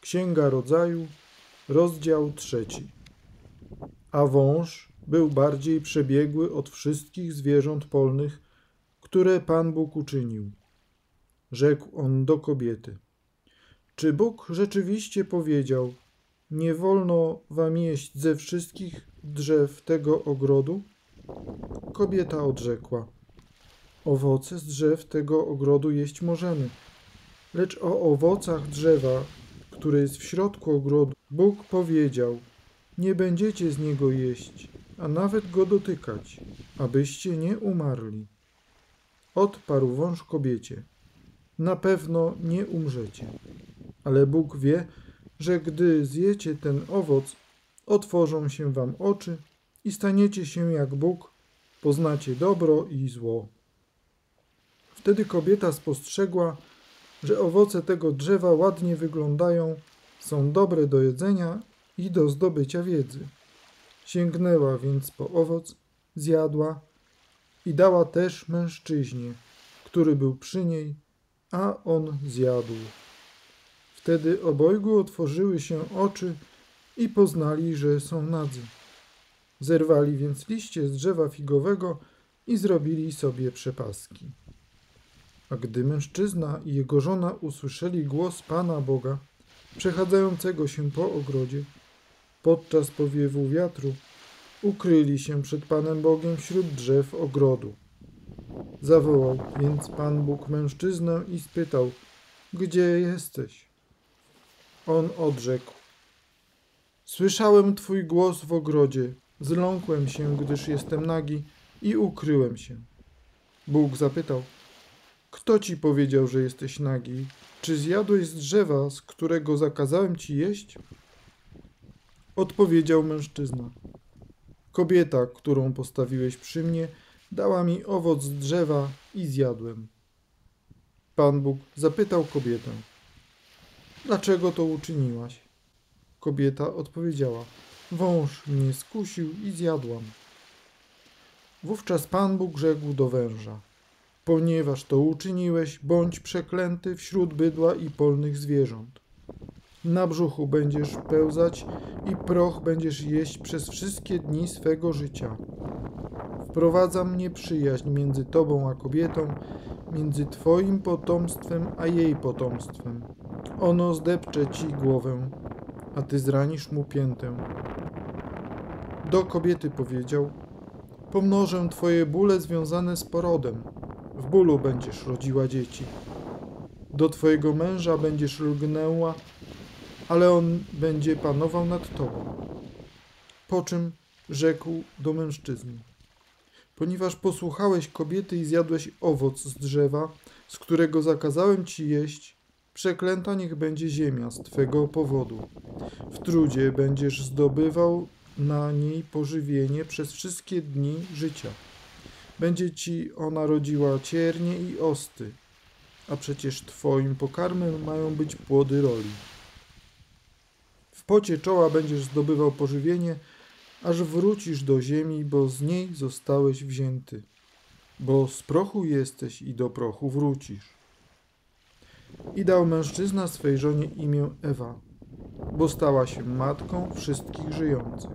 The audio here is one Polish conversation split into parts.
Księga Rodzaju, rozdział 3. A wąż był bardziej przebiegły od wszystkich zwierząt polnych, które Pan Bóg uczynił. Rzekł on do kobiety: czy Bóg rzeczywiście powiedział: nie wolno wam jeść ze wszystkich drzew tego ogrodu? Kobieta odrzekła: owoce z drzew tego ogrodu jeść możemy, lecz o owocach drzewa, które jest w środku ogrodu, Bóg powiedział: nie będziecie z niego jeść, a nawet go dotykać, abyście nie umarli. Odparł wąż kobiecie: na pewno nie umrzecie, ale Bóg wie, że gdy zjecie ten owoc, otworzą się wam oczy i staniecie się jak Bóg, poznacie dobro i zło. Wtedy kobieta spostrzegła, że owoce tego drzewa ładnie wyglądają, są dobre do jedzenia i do zdobycia wiedzy. Sięgnęła więc po owoc, zjadła i dała też mężczyźnie, który był przy niej, a on zjadł. Wtedy obojgu otworzyły się oczy i poznali, że są nadzy. Zerwali więc liście z drzewa figowego i zrobili sobie przepaski. A gdy mężczyzna i jego żona usłyszeli głos Pana Boga, przechadzającego się po ogrodzie, podczas powiewu wiatru, ukryli się przed Panem Bogiem wśród drzew ogrodu. Zawołał więc Pan Bóg mężczyznę i spytał: gdzie jesteś? On odrzekł: słyszałem Twój głos w ogrodzie, zląkłem się, gdyż jestem nagi, i ukryłem się. Bóg zapytał: kto ci powiedział, że jesteś nagi? Czy zjadłeś z drzewa, z którego zakazałem ci jeść? Odpowiedział mężczyzna: kobieta, którą postawiłeś przy mnie, dała mi owoc z drzewa i zjadłem. Pan Bóg zapytał kobietę: dlaczego to uczyniłaś? Kobieta odpowiedziała: wąż mnie skusił i zjadłam. Wówczas Pan Bóg rzekł do węża: ponieważ to uczyniłeś, bądź przeklęty wśród bydła i polnych zwierząt. Na brzuchu będziesz pełzać i proch będziesz jeść przez wszystkie dni swego życia. Wprowadzam nieprzyjaźń między tobą a kobietą, między twoim potomstwem a jej potomstwem. Ono zdepcze ci głowę, a ty zranisz mu piętę. Do kobiety powiedział: pomnożę twoje bóle związane z porodem. W bólu będziesz rodziła dzieci. Do twojego męża będziesz lgnęła, ale on będzie panował nad tobą. Po czym rzekł do mężczyzny: ponieważ posłuchałeś kobiety i zjadłeś owoc z drzewa, z którego zakazałem ci jeść, przeklęta niech będzie ziemia z twego powodu. W trudzie będziesz zdobywał na niej pożywienie przez wszystkie dni życia. Będzie ci ona rodziła ciernie i osty, a przecież twoim pokarmem mają być płody roli. W pocie czoła będziesz zdobywał pożywienie, aż wrócisz do ziemi, bo z niej zostałeś wzięty. Bo z prochu jesteś i do prochu wrócisz. I dał mężczyzna swej żonie imię Ewa, bo stała się matką wszystkich żyjących.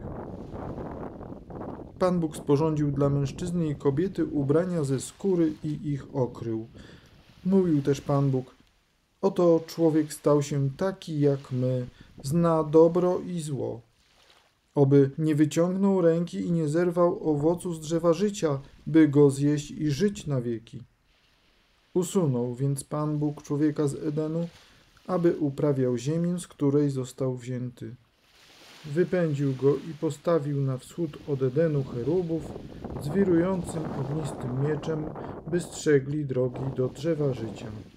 Pan Bóg sporządził dla mężczyzny i kobiety ubrania ze skóry i ich okrył. Mówił też Pan Bóg: oto człowiek stał się taki jak my, zna dobro i zło. Oby nie wyciągnął ręki i nie zerwał owocu z drzewa życia, by go zjeść i żyć na wieki. Usunął więc Pan Bóg człowieka z Edenu, aby uprawiał ziemię, z której został wzięty. Wypędził go i postawił na wschód od Edenu cherubów z wirującym ognistym mieczem, by strzegli drogi do drzewa życia.